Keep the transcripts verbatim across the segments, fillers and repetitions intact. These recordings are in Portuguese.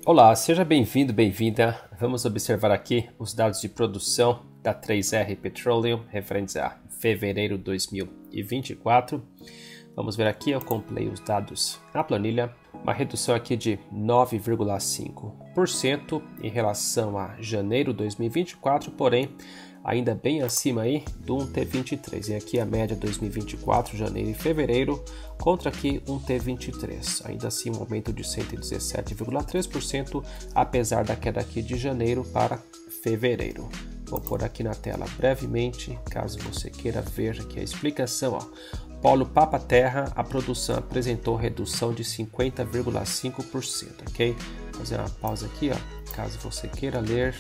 Olá, seja bem-vindo, bem-vinda. Vamos observar aqui os dados de produção da três R Petroleum referentes a fevereiro de dois mil e vinte e quatro. Vamos ver aqui, eu compilei os dados na planilha. Uma redução aqui de nove vírgula cinco por cento em relação a janeiro de dois mil e vinte e quatro, porém ainda bem acima aí do um T vinte e três. E aqui a média dois mil e vinte e quatro, janeiro e fevereiro, contra aqui um T vinte e três. Ainda assim um aumento de cento e dezessete vírgula três por cento, apesar da queda aqui de janeiro para fevereiro. Vou pôr aqui na tela brevemente, caso você queira ver aqui a explicação. Ó. Polo Papa-Terra, a produção apresentou redução de cinquenta vírgula cinco por cento, ok? Vou fazer uma pausa aqui, ó, caso você queira ler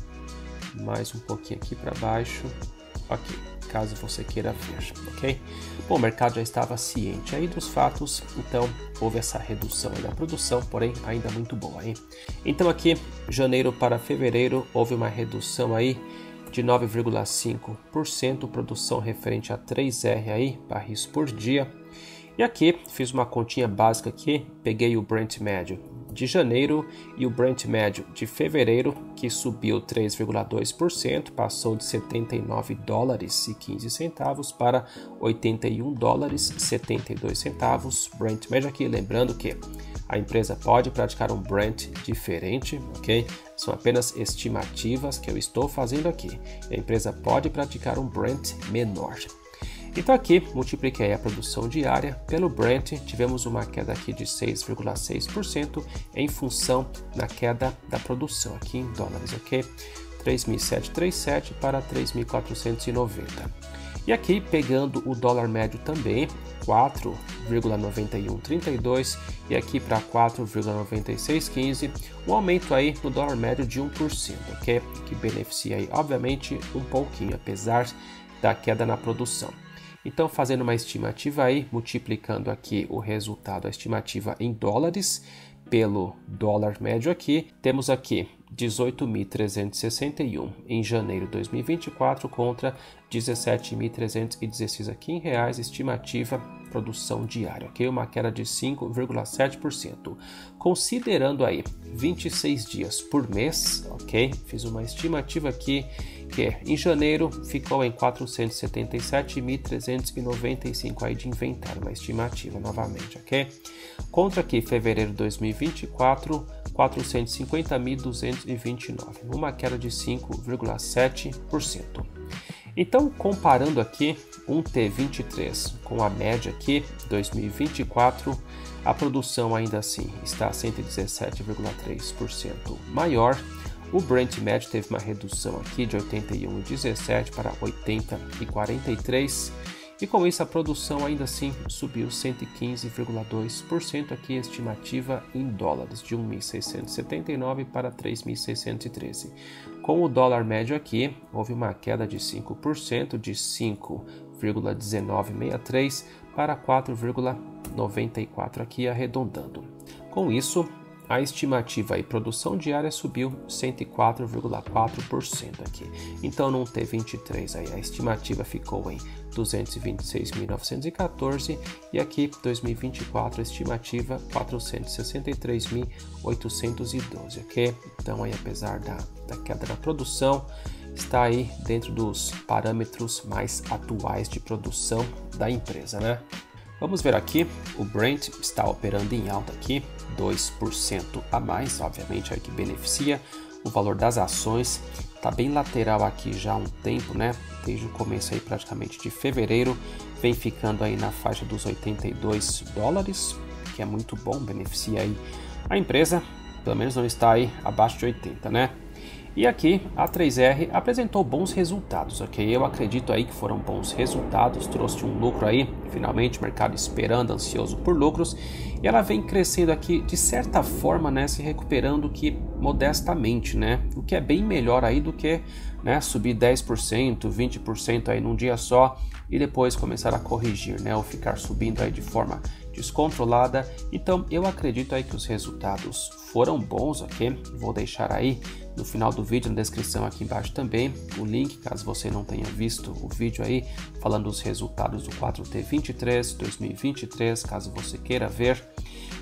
mais um pouquinho aqui para baixo, ok, caso você queira ver, ok? Bom, o mercado já estava ciente aí dos fatos, então houve essa redução aí da produção, porém ainda muito boa, hein? Então aqui, janeiro para fevereiro, houve uma redução aí de nove vírgula cinco por cento, produção referente a três R aí, barris por dia. E aqui, fiz uma continha básica aqui, peguei o Brent médio de janeiro e o Brent médio de fevereiro, que subiu três vírgula dois por cento, passou de setenta e nove dólares e quinze centavos para oitenta e um dólares e setenta e dois centavos. Brent médio aqui, lembrando que a empresa pode praticar um Brent diferente, ok? São apenas estimativas que eu estou fazendo aqui. A empresa pode praticar um Brent menor. Então aqui, multipliquei a produção diária pelo Brent, tivemos uma queda aqui de seis vírgula seis por cento em função da queda da produção aqui em dólares, ok? três mil setecentos e trinta e sete para três mil quatrocentos e noventa. E aqui, pegando o dólar médio também, quatro vírgula noventa e um trinta e dois e aqui para quatro vírgula noventa e seis quinze, um aumento aí no dólar médio de um por cento, ok? Que beneficia aí, obviamente, um pouquinho, apesar da queda na produção. Então, fazendo uma estimativa aí, multiplicando aqui o resultado, a estimativa em dólares, pelo dólar médio aqui, temos aqui dezoito mil trezentos e sessenta e um em janeiro de dois mil e vinte e quatro contra dezessete mil trezentos e dezesseis aqui em reais, estimativa produção diária, ok? Uma queda de cinco vírgula sete por cento. Considerando aí vinte e seis dias por mês, ok? Fiz uma estimativa aqui que em janeiro ficou em quatrocentos e setenta e sete mil trezentos e noventa e cinco aí de inventário, uma estimativa novamente, ok? Contra aqui fevereiro de dois mil e vinte e quatro, quatrocentos e cinquenta mil duzentos e vinte e nove, uma queda de cinco vírgula sete por cento. Então, comparando aqui um T vinte e três com a média aqui, dois mil e vinte e quatro, a produção ainda assim está cento e dezessete vírgula três por cento maior. O Brent médio teve uma redução aqui de oitenta e um vírgula dezessete para oitenta vírgula quarenta e três. E com isso a produção ainda assim subiu cento e quinze vírgula dois por cento aqui, estimativa em dólares, de um mil seiscentos e setenta e nove para três mil seiscentos e treze. Com o dólar médio aqui, houve uma queda de cinco por cento, de cinco vírgula um nove seis três para quatro vírgula noventa e quatro aqui, arredondando. Com isso, a estimativa e produção diária subiu cento e quatro vírgula quatro por cento aqui. Então, no T vinte e três, aí, a estimativa ficou em duzentos e vinte e seis mil novecentos e quatorze e aqui, dois mil e vinte e quatro, a estimativa quatrocentos e sessenta e três mil oitocentos e doze, ok? Então, aí, apesar da, da queda na produção, está aí dentro dos parâmetros mais atuais de produção da empresa, né? Vamos ver aqui, o Brent está operando em alta aqui, dois por cento a mais, obviamente, aí que beneficia. O valor das ações está bem lateral aqui já há um tempo, né? Desde o começo aí praticamente de fevereiro, vem ficando aí na faixa dos oitenta e dois dólares, que é muito bom, beneficia aí a empresa, pelo menos não está aí abaixo de oitenta, né? E aqui a três R apresentou bons resultados, ok? Eu acredito aí que foram bons resultados, trouxe um lucro aí, finalmente o mercado esperando, ansioso por lucros, e ela vem crescendo aqui de certa forma, né, se recuperando que modestamente, né? O que é bem melhor aí do que, né, subir dez por cento, vinte por cento aí num dia só e depois começar a corrigir, né, ou ficar subindo aí de forma descontrolada. Então eu acredito aí que os resultados foram bons, ok? Vou deixar aí no final do vídeo, na descrição aqui embaixo também, o link, caso você não tenha visto o vídeo aí, falando dos resultados do quatro T vinte e três dois mil e vinte e três, caso você queira ver.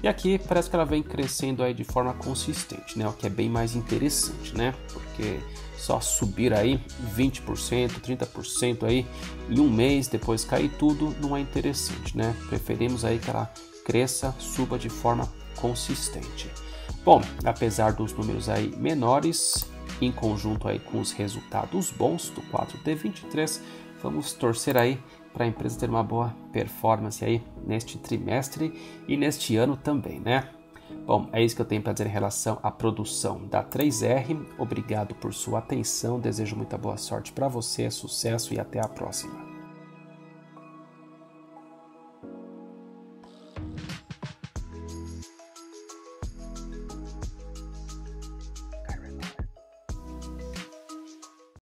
E aqui parece que ela vem crescendo aí de forma consistente, né? O que é bem mais interessante, né? Porque só subir aí vinte por cento, trinta por cento aí em um mês, depois cair tudo, não é interessante, né? Preferimos aí que ela cresça, suba de forma consistente. Bom, apesar dos números aí menores, em conjunto aí com os resultados bons do quatro T vinte e três, vamos torcer aí para a empresa ter uma boa performance aí neste trimestre e neste ano também, né? Bom, é isso que eu tenho para dizer em relação à produção da três R. Obrigado por sua atenção, desejo muita boa sorte para você, sucesso e até a próxima.